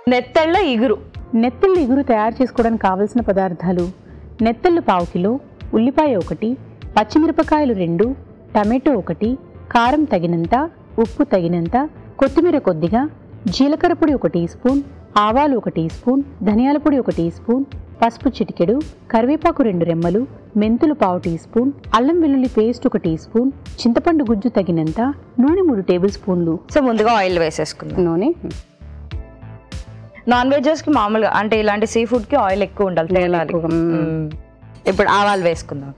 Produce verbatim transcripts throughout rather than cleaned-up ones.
నెత్తళ్ళ ఇగురు. నెత్తళ్ళ ఇగురు తయారు చేసుకోవడానికి కావలసిన పదార్థాలు: నెత్తళ్ళు పావు కిలో, ఉల్లిపాయ ఒకటి, పచ్చిమిరపకాయలు రెండు, టమాటో ఒకటి, కారం తగినంత, ఉప్పు తగినంత, కొత్తిమీర కొద్దిగా, జీలకర్ర పొడి ఒక టీ స్పూన్, ఆవాలు ఒక టీ స్పూన్, ధనియాల పొడి ఒక టీ స్పూన్, పసుపు చిటికెడు, కరివేపాకు రెండు రెమ్మలు, మెంతులు పావు టీ స్పూన్, అల్లం వెల్లుల్లి పేస్ట్ ఒక టీ స్పూన్, చింతపండు గుజ్జు తగినంత, నూనె మూడు టేబుల్ స్పూన్లు. సో ముందుగా ఆయిల్ వేసేసుకుందాం. నూనె నాన్ వెజెస్కి మామూలుగా అంటే ఇలాంటి సీ ఫుడ్కి ఆయిల్ ఎక్కువ ఉండాలి, తేలాలి. ఇప్పుడు ఆవాలు వేసుకుందాం.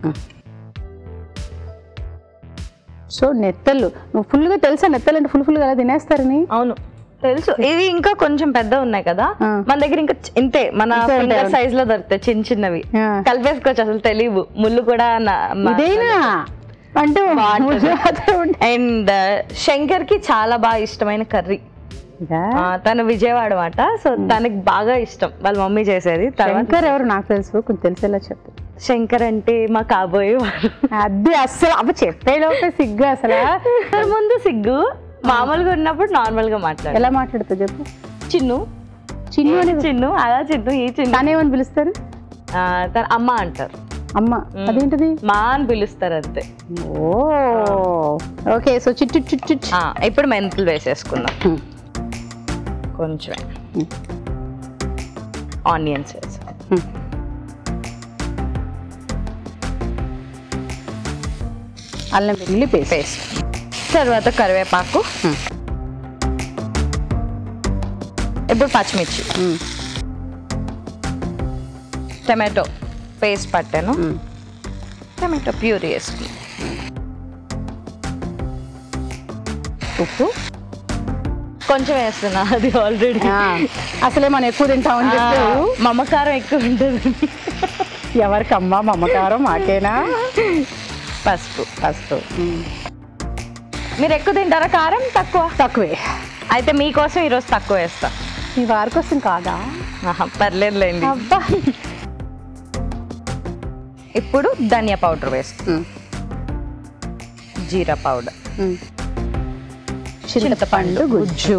సో నెత్తళ్ళు నువ్వు ఫుల్గా తెలుసా? నెత్తళ్ళు అంటే ఫుల్ ఫుల్గా అలా తినేస్తారని. అవును తెలుసు. ఇవి ఇంకా కొంచెం పెద్ద ఉన్నాయి కదా మన దగ్గర, ఇంకా ఇంతే మన సైజ్ లో దొరుకుతాయి చిన్న చిన్నవి. కలిపేసుకోవచ్చు, అసలు తెలియవు. ముళ్ళు కూడా అంటే. అండ్ శంకర్ కి చాలా బాగా ఇష్టమైన కర్రీ. తను విజయవాడ మాట, సో తనకి బాగా ఇష్టం వాళ్ళ మమ్మీ చేసేది. శంకర్ ఎవరు నాకు తెలుసు, కొంచెం తెలిసేలా చెప్పు. శంకర్ అంటే మా కాబోయే వారు. అది అస్సలు అప్పుడు చెప్పేలోపే సిగ్గు. అసలు ముందు సిగ్గు, మామూలుగా ఉన్నప్పుడు నార్మల్ గా మాట్లాడు. ఎలా మాట్లాడుతావు చెప్పు. చిన్ను చిన్ను అని చిన్ను అలా చిన్ను ఈ చిన్ను. తనేమని పిలుస్తారు? తన అమ్మ అంటారు. అమ్మ అదేంటిది? మా అని పిలుస్తారు అంతే. ఓ ఓకే. సో చిట్టు చిట్టు. ఇప్పుడు మెంతులు వేసేసుకుందాం కొంచెం. ఆనియన్స్ వేసాం. అల్లం వెల్లుల్లి పేస్ట్. తర్వాత కరివేపాకు. ఇప్పుడు పచ్చిమిర్చి, టమాటో పేస్ట్ పట్టాను, టమాటో ప్యూరీ వేసుకుని, ఉప్పు కొంచెం వేస్తున్నా. అది ఆల్రెడీ అసలే మనం ఎక్కువ తింటామని చెప్పారు. మమకారం ఎక్కువ ఉంటుంది. ఎవరికమ్మా మమకారం? మాకేనా? పసుపు పసుపు మీరు ఎక్కువ తింటారా కారం? తక్కువ? తక్కువే. అయితే మీకోసం ఈరోజు తక్కువ వేస్తా. మీ వారి కోసం కాదా? పర్లేదులేండి. అబ్బా. ఇప్పుడు ధనియా పౌడర్ వేస్తా, జీరా పౌడర్, చింతపండు గుజ్జు.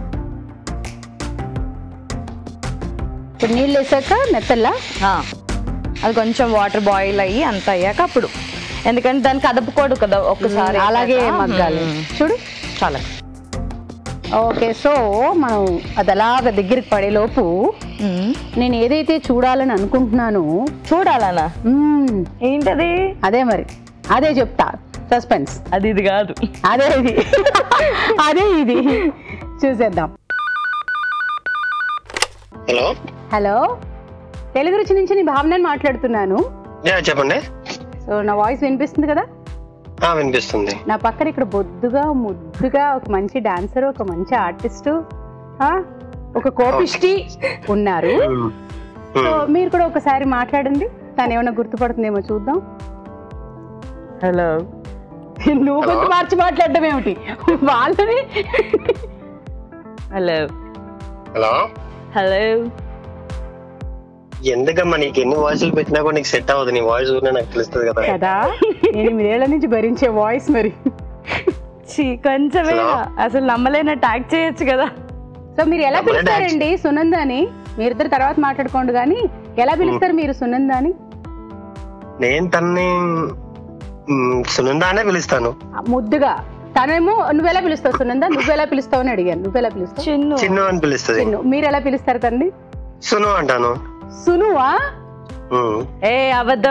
ఇప్పుడు నీళ్ళు వేసాక నెత్తల్లా అది కొంచెం వాటర్ బాయిల్ అయ్యి అంత అయ్యాక అప్పుడు, ఎందుకంటే దాన్ని కదపకూడదు కదా ఒక్కసారి, అలాగే మగ్గాలి. చూడు చాలా. ఓకే. సో మనం అది అలాగ దగ్గరికి పడేలోపు నేను ఏదైతే చూడాలని అనుకుంటున్నాను. చూడాలనా? ఏంటది? అదే మరి అదే చెప్తా. సస్పెన్స్. అది ఇది కాదు, అదే ఇది. అదే ఇది. చూసేద్దాం. హలో హలో తెలుగు రుచి నుంచి నీ భావనని మాట్లాడుతున్నాను. చెప్పండి. సో నా వాయిస్ వినిపిస్తుంది కదా? వినిపిస్తుంది. నా పక్కన ఇక్కడ బొద్దుగా ముద్దుగా ఒక మంచి డాన్సర్, ఒక మంచి ఆర్టిస్టు, ఒక కోపిష్టి ఉన్నారు. సో మీరు కూడా ఒకసారి మాట్లాడండి, తను ఏమైనా గుర్తుపడుతుందేమో చూద్దాం. హలో. నువ్వు గొంతు మార్చి మాట్లాడడం ఏమిటి వాళ్ళని? Hello hello hello. ఎందుకమ్మా నీకు ఎన్ని వాయిస్లు పెట్టినా కూడా నీకు సెట్ అవ్వదు. నీ వాయిస్ నాకు తెలుస్తుంది కదా కదా. ఎనిమిదేళ్ల నుంచి భరించే వాయిస్ మరి. కొంచెమే అసలు నమ్మలేన ట్యాగ్ చేయొచ్చు కదా. సో మీరు ఎలా పిలుస్తారండి సునంద అని? మీరిద్దరు తర్వాత మాట్లాడుకోండి కానీ ఎలా పిలుస్తారు మీరు సునంద అని? నేను తన్ని సునంద అనే పిలుస్తాను ముద్దుగా. తనేమో నువ్వెలా పిలుస్తావు సునంద? నువ్వెలా పిలుస్తావు అని అడిగాను. నువ్వెలా పిలుస్తావు? చిన్ను చిన్ను అని పిలుస్తుంది. మీరు ఎలా పిలుస్తారు తండ్రి? సును అంటాను. సునువా? ఏ అబద్ధం.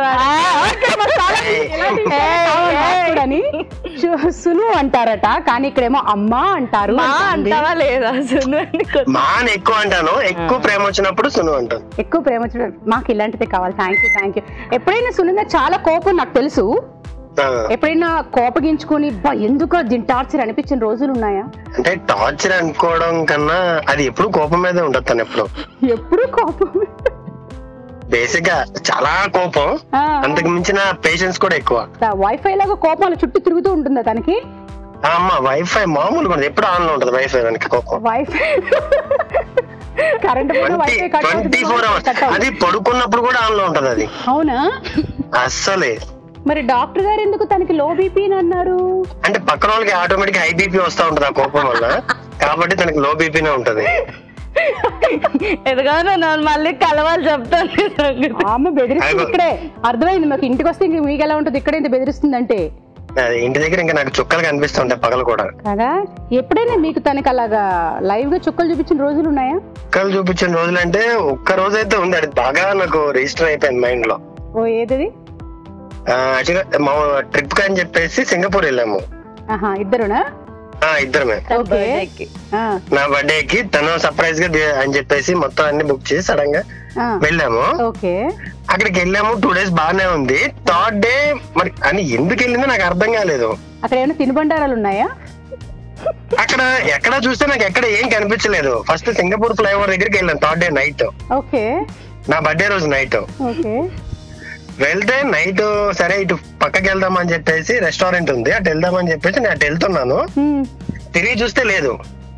సును అంటారట, కానీ ఇక్కడేమో అమ్మా అంటారు. అంటావా లేదా? సును మా అని ఎక్కువ అంటాను. ఎక్కువ ప్రేమ వచ్చినప్పుడు సును అంటాను. ఎక్కువ ప్రేమ వచ్చినప్పుడు మాకు ఇలాంటిదే కావాలి. Thank you thank you. ఎప్పుడైనా సునంద చాలా కోపం నాకు తెలుసు. ఎప్పుడైనా కోపగించుకుని ఎందుకు దీని టార్చర్ అనిపించిన రోజులు ఉన్నాయా? అంటే టార్చర్ అనుకోవడం కన్నా అది ఎప్పుడు కోపం మీదే ఉండదు. తను ఎప్పుడు ఎప్పుడు కోపం, బేసిక్ గా చాలా కోపం. అంతకు మించిన పేషెన్స్ కూడా ఎక్కువ. వైఫై లాగా కోపం చుట్టూ తిరుగుతూ ఉంటుందా తనకి? అమ్మా వైఫై మామూలుగా ఉండదు, ఎప్పుడు ఆన్ లో ఉంటది వైఫై. వెనక కోపం wifi current twenty four hours. అది పడుకున్నప్పుడు కూడా ఆన్ లో ఉంటది అది. అవునా? అస్సలే. మరి డాక్టర్ గారు ఎందుకు తనకి లో బీపీ అని అన్నారు? అంటే పక్కన వాళ్ళకి ఆటోమేటిక్ హై బీపీ వస్తా ఉంటది ఆ కోపం వల్ల, కాబట్టి తనకి లో బీపీనే ఉంటది. ఎదుగానో మళ్ళీ కలవాలి చెప్తాను. అమ్మ బెదిరిస్తుంది ఇక్కడే, అర్థమైంది మాకు. ఇంటికి వస్తే ఇంక మీకు ఎలా ఉంటుంది, ఇక్కడ ఇంత బెదిరిస్తుంది అంటే. ఇంటి దగ్గర ఇంకా నాకు చుక్కలు కనిపిస్తుంటాయి పగలు కూడా కదా. ఎప్పుడైనా మీకు తనకి అలాగా లైవ్ గా చుక్కలు చూపించిన రోజులు ఉన్నాయా? చుక్కలు చూపించిన రోజులు అంటే ఒక్క రోజు అయితే ఉంది, అది బాగా నాకు రిజిస్టర్ అయిపోయింది మైండ్ లో. ఓ ఏదది? మా ట్రిప్ కి అని చెప్పేసి సింగపూర్ వెళ్ళాము. ఇద్దరునా? ఇద్దరమే. నా బర్త్డేకి తను సర్ప్రైజ్ గా అని చెప్పేసి మొత్తం అన్ని బుక్ చేసి సడన్ గా వెళ్ళాము. అక్కడికి వెళ్ళాము, టూ డేస్ బాగానే ఉంది. థర్డ్ డే మరి అని ఎందుకు వెళ్ళిందో నాకు అర్థం కాలేదు. అక్కడ ఏమైనా తినుబండారాలు ఉన్నాయా? అక్కడ ఎక్కడ చూస్తే నాకు ఎక్కడ ఏం కనిపించలేదు. ఫస్ట్ సింగపూర్ ఫ్లైఓవర్ దగ్గరికి వెళ్ళాను థర్డ్ డే నైట్. ఓకే, నా బర్త్డే రోజు నైట్. వెళ్తే నైట్ సరే ఇటు పక్కకి వెళ్దామని చెప్పేసి రెస్టారెంట్ ఉంది, అటు వెళ్దామని చెప్పేసి నేను అటు వెళ్తున్నాను. తిరిగి చూస్తే లేదు.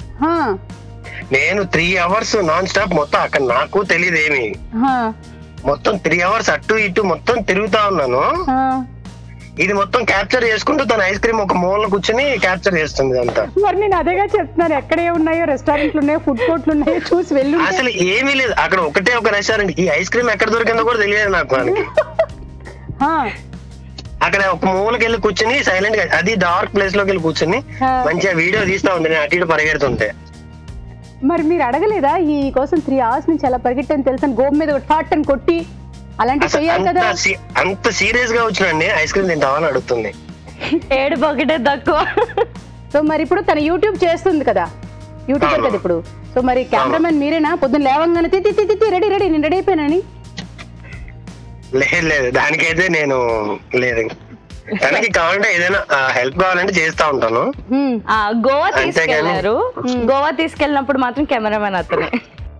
నేను త్రీ అవర్స్ నాన్ స్టాప్ మొత్తం అక్కడ, నాకు తెలియదు ఏమి, మొత్తం త్రీ అవర్స్ అటు ఇటు మొత్తం తిరుగుతా ఉన్నాను. ఇది మొత్తం క్యాప్చర్ చేసుకుంటూ తన ఐస్ క్రీమ్ ఒక మూల కూర్చొని క్యాప్చర్ చేస్తుంది అంతా. మరి నేను అదేగా చెప్తున్నాను, ఎక్కడే ఉన్నాయో రెస్టారెంట్లు ఉన్నాయో ఫుడ్ కోర్ట్లు ఉన్నాయో చూసి వెళ్ళి. అసలు ఏమీ లేదు అక్కడ, ఒకటే ఒక రెస్టారెంట్. ఈ ఐస్ క్రీమ్ ఎక్కడ దొరికిందో కూడా తెలియదు నాకు. దానికి అక్కడ ఒక మూలకి వెళ్ళి కూర్చొని సైలెంట్ గా, అది డార్క్ ప్లేస్ లోకి వెళ్ళి కూర్చొని మంచిగా వీడియో తీస్తా ఉంది నేను అటు ఇటు పరిగెడుతుంటే. మరి మీరు అడగలేదా ఈ కోసం త్రీ అవర్స్ నుంచి ఎలా పరిగెట్టని తెలుసని గోపు మీద టాట్ అని కొట్టి అలాంటి చెయ్యాలి కదా? అంత సీరియస్ గా వచ్చినండి ఐస్ క్రీమ్ తింటావని అడుగుతుంది. ఏడు ఒకటే తక్కువ. సో మరి ఇప్పుడు తన యూట్యూబ్ చేస్తుంది కదా, యూట్యూబర్ కదా ఇప్పుడు. సో మరి కెమెరామెన్ మీరేనా? పొద్దున్న లేవంగానే తిత్తి తిత్తి రెడీ రెడీ నేను రెడీ అయిపోయానని? లేదు లేదు, దానికైతే నేను లేదు. తనకి కావాలంటే ఏదైనా హెల్ప్ కావాలంటే చేస్తా ఉంటాను. గోవా తీసుకెళ్లారు, గోవా తీసుకెళ్ళినప్పుడు మాత్రం కెమెరామెన్ అతనే.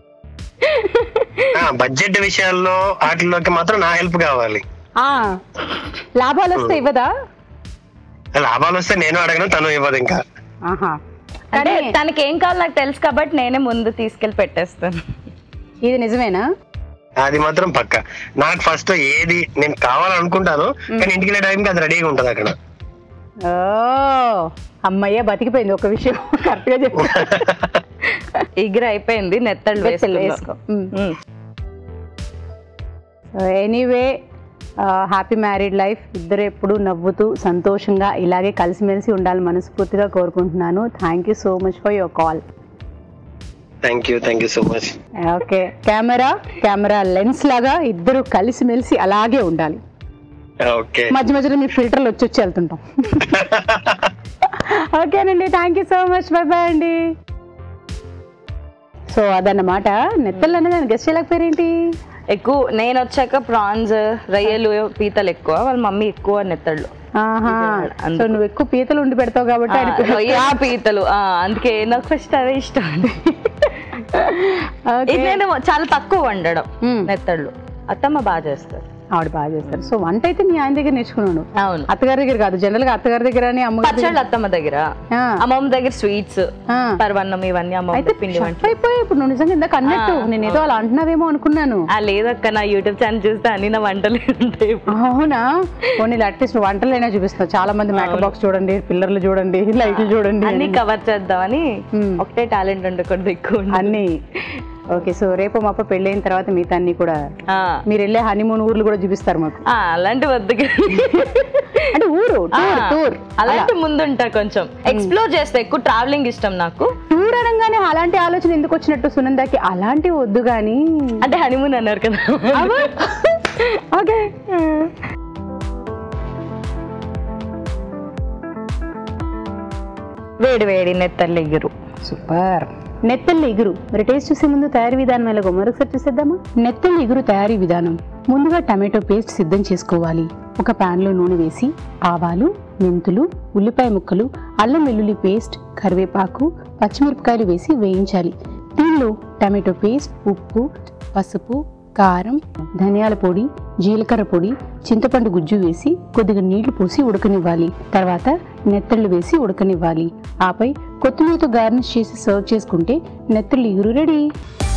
బడ్జెట్ విషయాల్లో వాటిలోకి మాత్రం నా హెల్ప్ కావాలి. లాభాలు వస్తే ఇవ్వదా? లాభాలు వస్తే నేను అడగను, తను ఇవ్వదు. ఇంకా అంటే తనకి ఏం కావాలి నాకు తెలుసు కాబట్టి నేనే ముందు తీసుకెళ్లి పెట్టేస్తాను. ఇది నిజమేనా? అది మాత్రం పక్క. నాకు ఫస్ట్ ఏది నేను కావాలనుకుంటాను, కానీ ఇంటికి వెళ్ళే టైంకి అది రెడీగా ఉంటది అక్కడ. ఓ అమ్మయ్య బతికిపోయింది ఒక విషయం, కరెక్ట్ గా చెప్పు. ఇగురు అయిపోయింది, నెత్తళ్ళు వేసుకో. Anyway, happy married life. ఇద్దరు ఎప్పుడు నవ్వుతూ సంతోషంగా ఇలాగే కలిసిమెలిసి ఉండాలి మనస్ఫూర్తిగా కోరుకుంటున్నాను. Thank you so much for your call. Thank you thank you so much. Okay, camera camera lens లాగా ఇద్దరు కలిసిమెలిసి అలాగే ఉండాలి. ఓకే, మధ్య మధ్యలో మీ ఫిల్టర్లు వచ్చి వచ్చి వెళ్తుంటాం. ఓకేనండి, thank you so much, bye bye అండి. సో అదన్నమాట. నెత్తళ్ళు అనేది గెస్ట్ చేయలేకపోయారేంటి? ఎక్కువ నేను వచ్చాక ప్రాన్స్, రొయ్యలు, పీతలు ఎక్కువ, వాళ్ళ మమ్మీ ఎక్కువ నెత్తళ్ళు. సో నువ్వు ఎక్కువ పీతలు ఉండి పెడతావు కాబట్టి రొయ్య పీతలు, అందుకే నాకు ఫస్ట్ అవే ఇష్టం. నేను చాలా తక్కువ వండడం నెత్తళ్ళు, అత్తమ్మ బాగా చేస్తారు. ఆవిడ బాగా చేస్తారు. సో వంట అయితే మీ ఆయన దగ్గర నేర్చుకున్నాను. అవును, అత్తగారి దగ్గర కాదు, జనరల్ గా అత్తగారి దగ్గర పచ్చళ్ళు అత్తమ్మ దగ్గర, అమ్మమ్మ దగ్గర స్వీట్స్, పరవన్నం ఇవన్నీ అమ్మమ్మ పిండి వంట అయిపోయి. ఇప్పుడు నువ్వు నిజంగా ఇందాక అన్నట్టు నేను ఏదో అలా అంటున్నావేమో అనుకున్నాను. లేదక్క, నా యూట్యూబ్ ఛానల్ చూస్తే అన్ని నా వంటలు ఉంటాయి. అవునా? పోనీ అట్లీస్ట్ వంటలైనా చూపిస్తావు. చాలా మంది మేకప్ బాక్స్ చూడండి, పిల్లర్లు చూడండి, లైట్లు చూడండి, అన్ని కవర్ చేద్దామని. ఒకటే టాలెంట్ ఉండకూడదు, ఎక్కువ అన్ని. ఓకే, సో రేపు మాప పెళ్లి అయిన తర్వాత మిగతా అన్ని కూడా మీరు వెళ్ళే హనీమూన్ ఊర్లు కూడా చూపిస్తారు మాకు. అలాంటి వద్దు, అంటే ఊరు టూర్ అలాంటి ముందుంటా, కొంచెం ఎక్స్ప్లోర్ చేస్తే. ఎక్కువ ట్రావెలింగ్ ఇష్టం నాకు. టూర్ అనగానే అలాంటి ఆలోచన ఎందుకు వచ్చినట్టు సునందాకి? అలాంటి వద్దు గానీ, అంటే హనీమూన్ అన్నారు కదా. ఓకే, వేడి వేడి నెత్తళ్ళు ఇగురు, సూపర్. నెత్తళ్ళ ఇగురు మరి టేస్ట్ చూసే ముందు తయారీ విధానం ఎలాగో మరొకసారి చూసేద్దామా? నెత్తళ్ళ ఇగురు తయారీ విధానం. ముందుగా టమాటో పేస్ట్ సిద్ధం చేసుకోవాలి. ఒక పాన్ లో నూనె వేసి ఆవాలు, మెంతులు, ఉల్లిపాయ ముక్కలు, అల్లం వెల్లుల్లి పేస్ట్, కరివేపాకు, పచ్చిమిరపకాయలు వేసి వేయించాలి. దీనిలో టమాటో పేస్ట్, ఉప్పు, పసుపు, కారం, ధనియాల పొడి, జీలకర్ర పొడి, చింతపండు గుజ్జు వేసి కొద్దిగా నీళ్లు పోసి ఉడకనివ్వాలి. తర్వాత నెత్తళ్ళు వేసి ఉడకనివ్వాలి. ఆపై కొత్తిమీరతో గార్నిష్ చేసి సర్వ్ చేసుకుంటే నెత్తళ్ళు ఇగురు రెడీ.